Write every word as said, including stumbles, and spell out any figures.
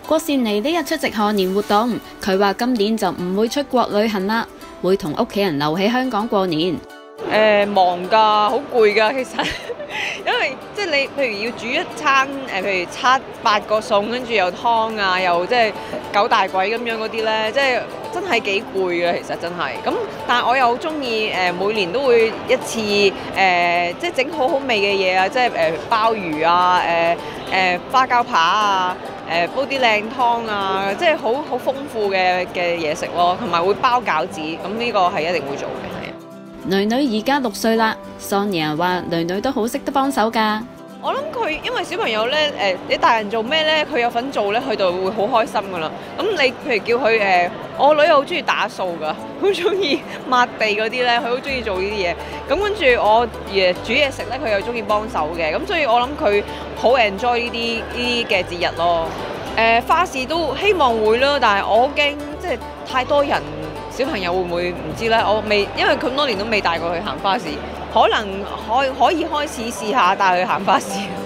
郭善妮呢日出席賀年活動，佢話今年就唔會出國旅行啦，會同屋企人留喺香港過年。 誒、呃、忙㗎，好攰㗎，其實，因為即係你譬如要煮一餐誒，譬如七八個餸，跟住又湯啊，又即係九大簋咁樣嗰啲咧，即係真係幾攰嘅，其實真係。咁但係我又好中意誒，每年都會一次誒、呃，即係整好好味嘅嘢啊，即係誒鮑魚啊，誒、呃、誒、呃、花膠扒啊。誒煲啲靚湯啊，即係好好豐富嘅嘅嘢食咯，同埋會包餃子，咁呢個係一定會做嘅。係啊， 囡囡而家六歲啦 ，Sonia 話囡囡都好識得幫手㗎。 我諗佢因為小朋友咧，誒你大人做咩咧，佢有份做咧，佢就會好開心㗎啦。咁你譬如叫佢誒，我女又好中意打掃㗎，好中意抹地嗰啲咧，佢好中意做呢啲嘢。咁跟住我誒煮嘢食咧，佢又中意幫手嘅。咁所以我諗佢好 enjoy 呢啲呢啲嘅節日咯。誒花市都希望會啦，但係我好驚即係太多人，小朋友會唔會唔知咧？我未，因為佢咁多年都未帶過去行花市，可能可可以開始試下帶佢行花市。